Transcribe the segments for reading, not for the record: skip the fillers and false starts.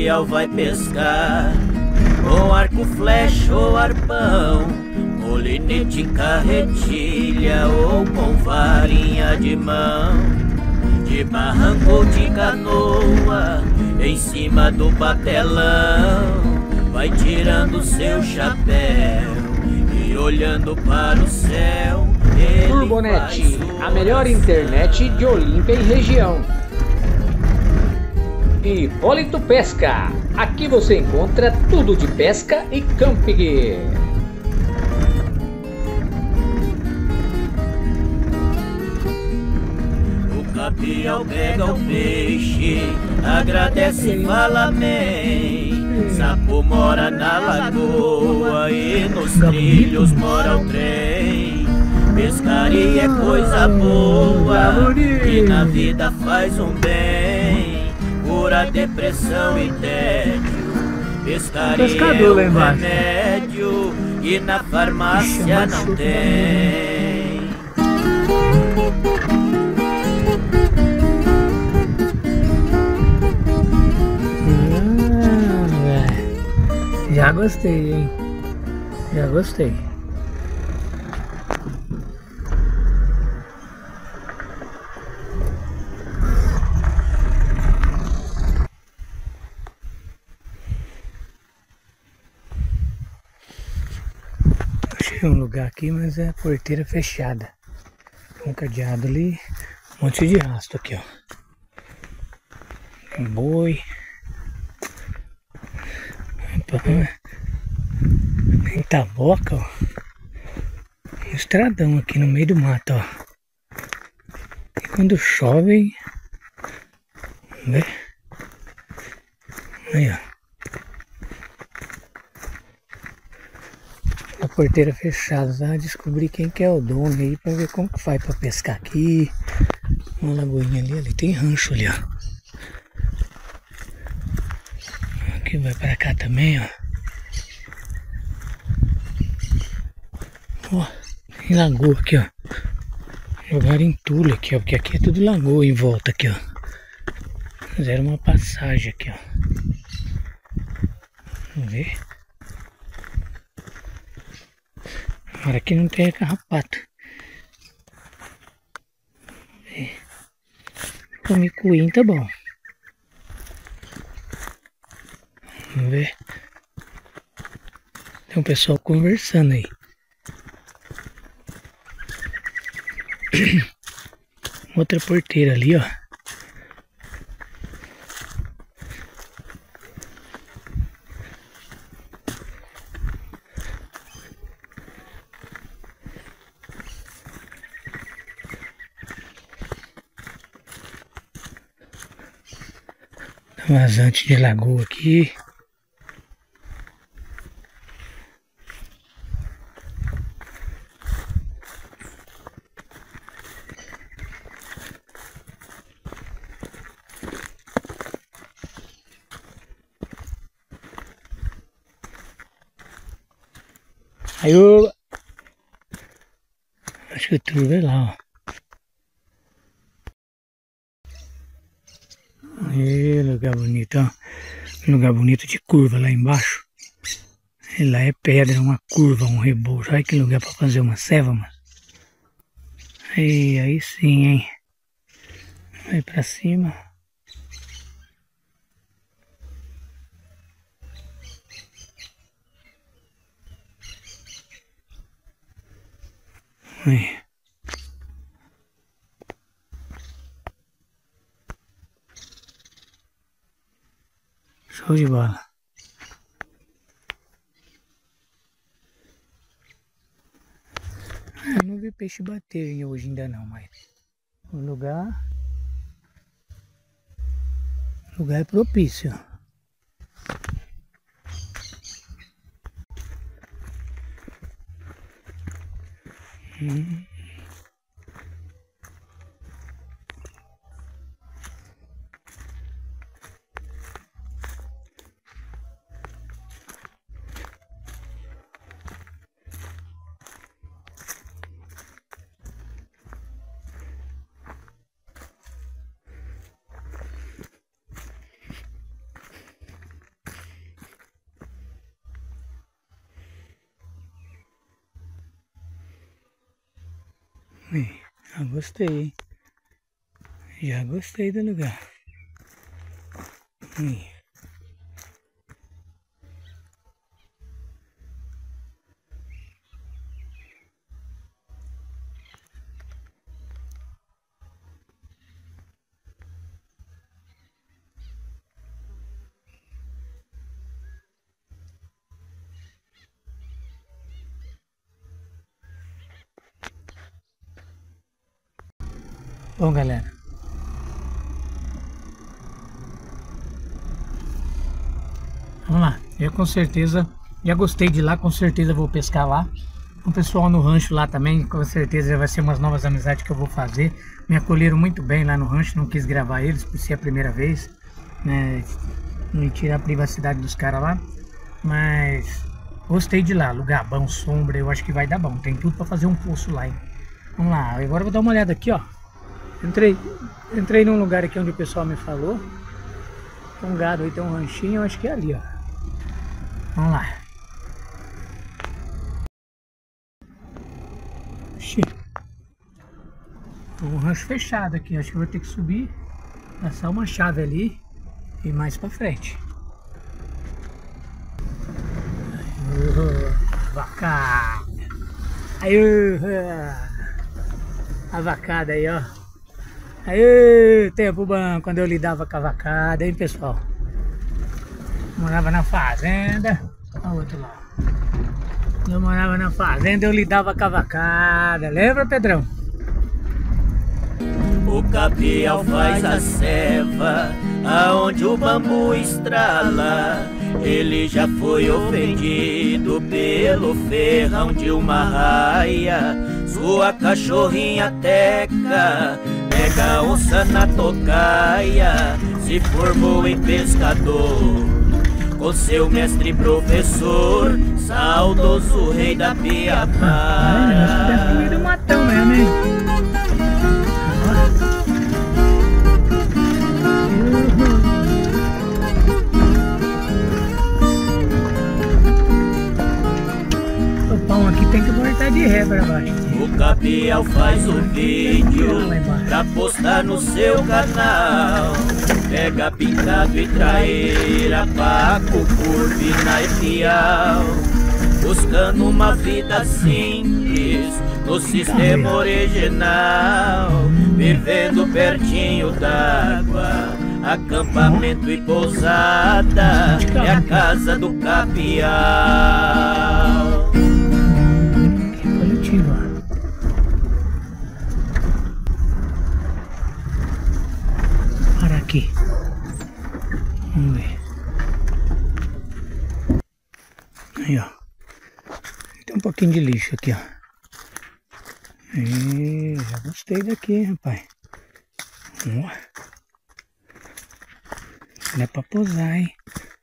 Capial vai pescar com arco, flecha ou arpão, molinete, carretilha ou com varinha de mão, de barranco ou de canoa, em cima do batelão, vai tirando seu chapéu e olhando para o céu. Turbonet, a melhor internet de Olímpia e região. Hipólito Pesca, aqui você encontra tudo de pesca e camping. O Capial pega o peixe, agradece e fala amém. Sapo mora na lagoa e nos trilhos mora o trem. Pescaria é coisa boa e na vida faz um bem, cura depressão e tédio. Pescaria é um remédio e na farmácia não tem. Já gostei, hein? Já gostei. Achei um lugar aqui, mas é porteira fechada. Um cadeado ali, um monte de rastro aqui, ó. Tem boi. Tem taboca, ó. Um estradão aqui no meio do mato, ó. E quando chove, vamos ver. Aí, ó. A porteira fechada, tá? Descobri quem que é o dono aí pra ver como que faz pra pescar aqui. Uma lagoinha ali tem rancho ali, ó. Aqui vai pra cá também, ó. Ó, tem lagoa aqui, ó. Jogaram entulho aqui, ó, porque aqui é tudo lagoa em volta aqui, ó. Fizeram uma passagem aqui, ó. Vamos ver. Agora aqui não tem carrapato. Comer coelho tá bom. Vamos ver. Tem um pessoal conversando aí. Outra porteira ali, ó. Vazante de lagoa aqui. Aí eu acho que o turbo é lá, ó. Aí, lugar bonito, ó. Lugar bonito de curva lá embaixo. E lá é pedra, uma curva, um rebojo. Olha que lugar pra fazer uma ceva, mano. Aí sim, hein. Vai pra cima. Aí. Show de bola. Eu não vi peixe bater hoje ainda não, mas o lugar é propício. Já gostei, hein? Já gostei do lugar. Bom, galera, vamos lá. Eu com certeza já gostei de lá, com certeza vou pescar lá. O pessoal no rancho lá também, com certeza vai ser umas novas amizades que eu vou fazer. Me acolheram muito bem lá no rancho, não quis gravar eles por ser a primeira vez, né? Não tirar a privacidade dos caras lá, mas gostei de lá. Lugar bom, sombra, eu acho que vai dar bom. Tem tudo para fazer um poço lá, hein? Vamos lá, agora eu vou dar uma olhada aqui, ó. Entrei num lugar aqui onde o pessoal me falou. Tem um gado aí, tem um ranchinho, eu acho que é ali, ó. Vamos lá. Ixi. Um rancho fechado aqui, acho que eu vou ter que subir, passar uma chave ali e mais pra frente. Vacada. Aí, a vacada aí, ó. Aí, tempo bom quando eu lidava com a vacada, hein, pessoal? Morava na fazenda. Olha o outro lá. Eu morava na fazenda, eu lidava com a vacada. Lembra, Pedrão? O capial faz a ceva, aonde o bambu estrala. Ele já foi ofendido pelo ferrão de uma raia. Sua cachorrinha teca pega a onça na tocaia. Se formou em pescador com seu mestre e professor, saudoso rei da Piapara. Acho que deve ter meio do matão mesmo, hein? O pão aqui tem que voltar de ré pra baixo. O capial faz um vídeo pra postar no seu canal. Pega pintado e traíra, paco, curvina e piau. Buscando uma vida simples no sistema original. Vivendo pertinho d'água, acampamento e pousada. É a casa do capial. Para aqui. Vamos ver. Aí, ó. Tem um pouquinho de lixo aqui, ó. Aí, já gostei daqui, hein, rapaz. Ó. Dá pra pousar, hein.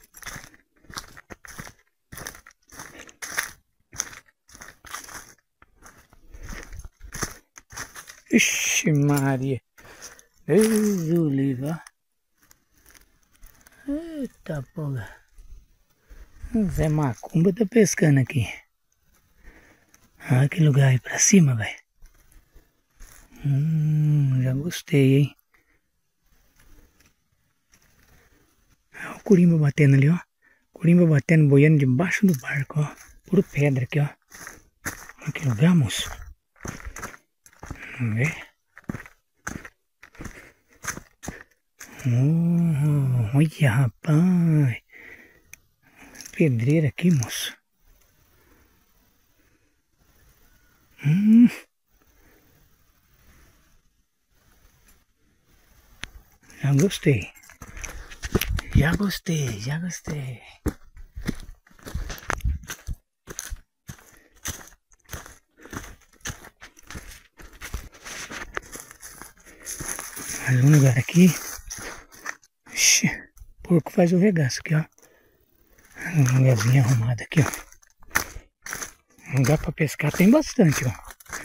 Ixi, Maria. Deus o livre, ó. Eita porra. O Zé Macumba tá pescando aqui. Ah, que lugar aí pra cima, velho. Já gostei, hein. Olha o Corimba batendo ali, ó. Corimba batendo, boiando debaixo do barco, ó. Puro pedra aqui, ó. Olha que lugar, moço. Vamos ver. Olha, rapaz. Pedreira aqui, moço. Já gostei. Já gostei, já gostei. Mais um lugar aqui. Ixi, porco faz o regaço aqui, ó. Um lugarzinho arrumado aqui, ó. Lugar pra pescar tem bastante, ó.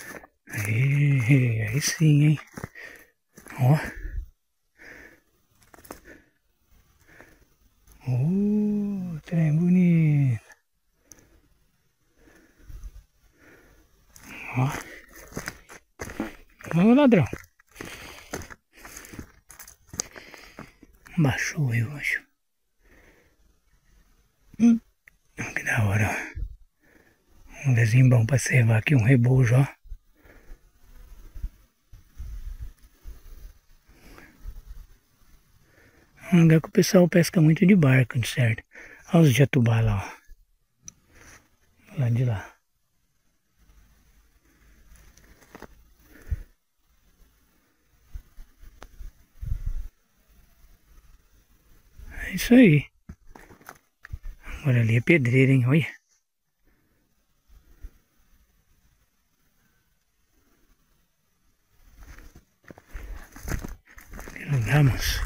Aí sim, hein. Ó. Trem bonito. Ó. Vamos, ladrão. Baixou, eu acho. Que da hora, ó. Um desenho bom pra servar aqui, um rebojo, ó. Um lugar que o pessoal pesca muito de barco, de certo. Olha os jatubá lá, ó. Lá de lá. É isso aí. Agora ali é pedreira, hein? Olha. Que lugar, moço.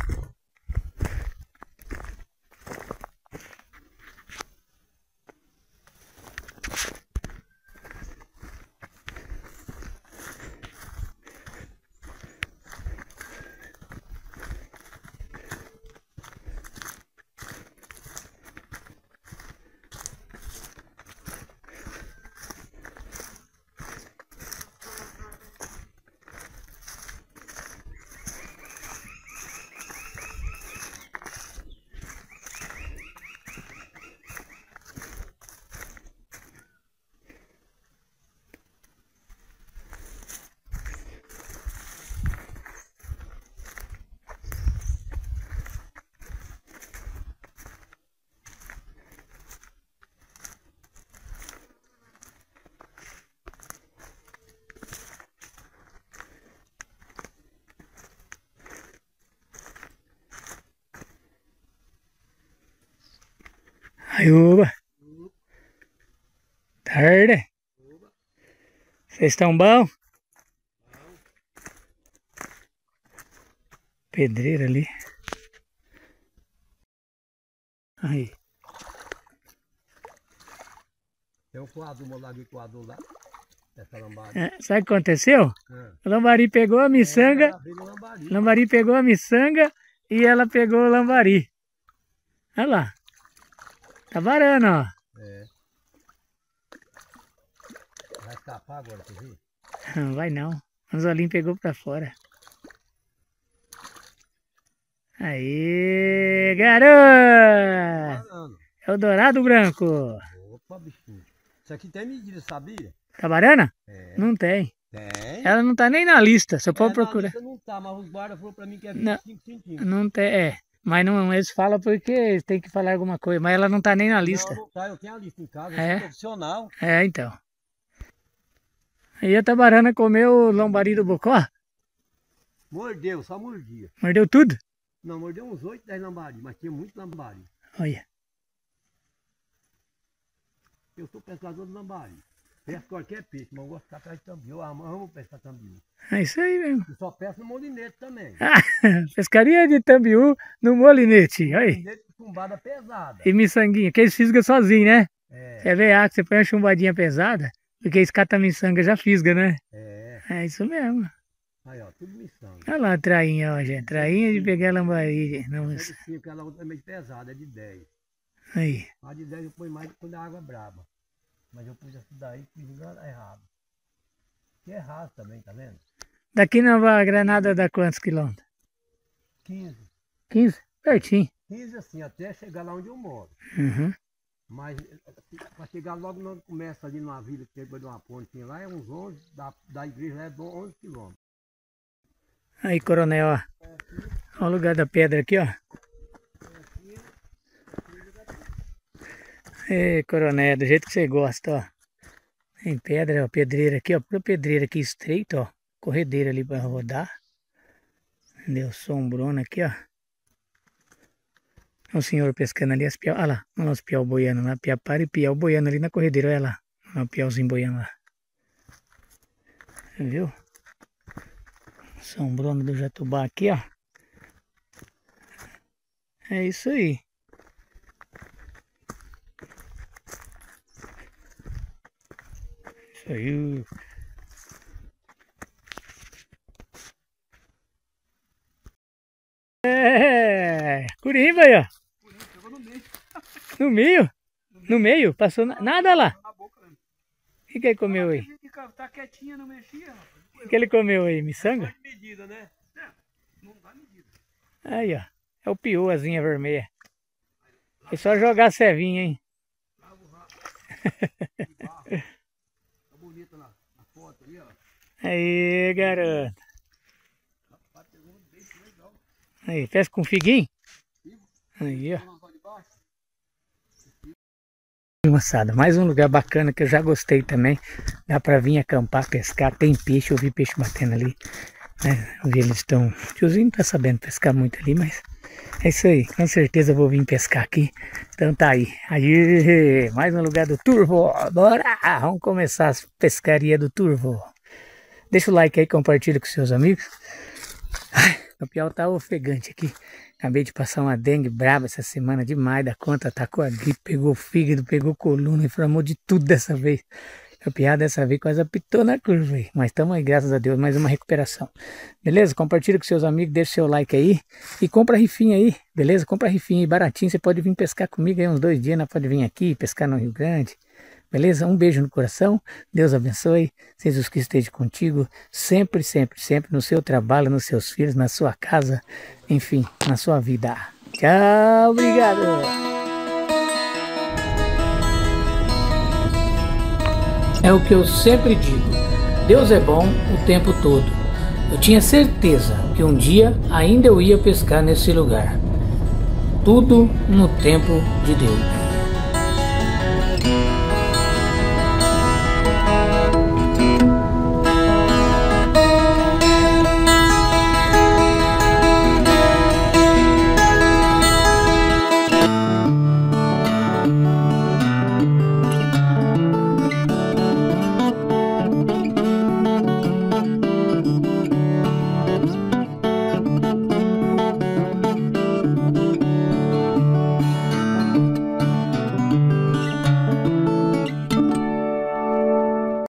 Aí, oba. Tarde. Vocês estão bom? Pedreira ali. Aí. Tem um coador, um lago coador lá. Essa lambari. Sabe o que aconteceu? O lambari pegou a miçanga. Lambari pegou a miçanga e ela pegou o lambari. Olha lá. Tá varando, ó. É. Vai escapar agora, tu viu? Não vai não. O anzolinho pegou pra fora. Aí, garoto! É o dourado branco. Opa, bichinho. Isso aqui tem medida, sabia? Tabarana? É. Não tem. Tem. Ela não tá nem na lista, só pode procurar. Não tá, mas os guardas falaram pra mim que é Não. 25 centímetros. Não tem, Mas não, eles falam porque tem que falar alguma coisa. Mas ela não tá nem na lista. Não, não tá, eu tenho a lista em casa, É? eu sou profissional. É, então. Aí a tabarana comeu o lambari do bocó? Mordeu, só mordia. Mordeu tudo? Não, mordeu uns 8, 10 lambari, mas tinha muito lambari. Olha. Eu sou pescador de lambari. Pesco qualquer peixe, mas eu gosto de ficar atrás de tambiu. Eu amo pescar tambiu. É isso aí mesmo. E só pesco no molinete também. Pescaria de tambiú no molinete. Olha aí. Molinete com chumbada pesada. E miçanguinha, que eles fisgam sozinho, né? É. Você vê que você põe uma chumbadinha pesada, porque esse cata-miçanga já fisga, né? É. É isso mesmo. Aí, ó, tudo miçanga. Olha lá a trainha, ó, gente. Trainha de pegar lambari. Não, Essa de 5, ela outra é meio pesada, é de 10. aí. A de 10 eu ponho mais quando a água é braba. Mas eu pus essa daí, pus errado. Que é raso também, tá vendo? Daqui Nova Granada dá quantos quilômetros? 15. 15? Pertinho. 15 assim, até chegar lá onde eu moro. Uhum. Mas para chegar logo não começa ali numa vila que tem de uma pontinha lá, é uns 11, da igreja é 11 quilômetros. Aí, coronel, ó. Olha o lugar da pedra aqui, ó. Ei, coronel, do jeito que você gosta, ó. Tem pedra, ó, pedreira aqui, ó. Pura pedreira aqui estreita, ó. Corredeira ali pra rodar. Entendeu? Sombrona aqui, ó. Olha o senhor pescando ali as piau. Olha lá, olha os piau boiando lá. Piapara e piau boiando ali na corredeira, olha lá. Olha o piauzinho boiando lá. Viu? Sombrona do jatubá aqui, ó. É isso aí. Isso aí. Curimba aí, ó. Pegou no meio. No meio? No meio? Passou nada lá. Na boca, né? O que comeu aí? Tá quietinha, não mexia. O que ele comeu aí? Miçanga? Medida, né? Não dá medida. Aí, ó. É o piú, asinha vermelha. É só jogar a cevinha, hein? Tá bonita na foto ali, ó. Aí, garoto. Aí, pesca com figuinho? Aí, ó. Moçada, mais um lugar bacana que eu já gostei também. Dá pra vir acampar, pescar. Tem peixe, eu vi peixe batendo ali. Eu vi eles estão... O tiozinho não tá sabendo pescar muito ali, mas... É isso aí, com certeza eu vou vir pescar aqui. Então tá aí. Aí, mais um lugar do Turvo. Bora! Vamos começar a pescaria do Turvo. Deixa o like aí, compartilha com seus amigos. Ai, o piau tá ofegante aqui. Acabei de passar uma dengue brava essa semana, demais da conta. Atacou a gripe, pegou fígado, pegou coluna, inflamou de tudo dessa vez. O piau dessa vez quase apitou na curva aí. Mas estamos aí, graças a Deus, mais uma recuperação. Beleza? Compartilha com seus amigos, deixa seu like aí. E compra rifinha aí, beleza? Compra rifinha aí, baratinho. Você pode vir pescar comigo aí uns 2 dias, pode vir aqui, pescar no Rio Grande. Beleza? Um beijo no coração. Deus abençoe. Jesus Cristo esteja contigo. Sempre, sempre, sempre no seu trabalho, nos seus filhos, na sua casa. Enfim, na sua vida. Tchau, obrigado. É o que eu sempre digo. Deus é bom o tempo todo. Eu tinha certeza que um dia ainda eu ia pescar nesse lugar. Tudo no tempo de Deus.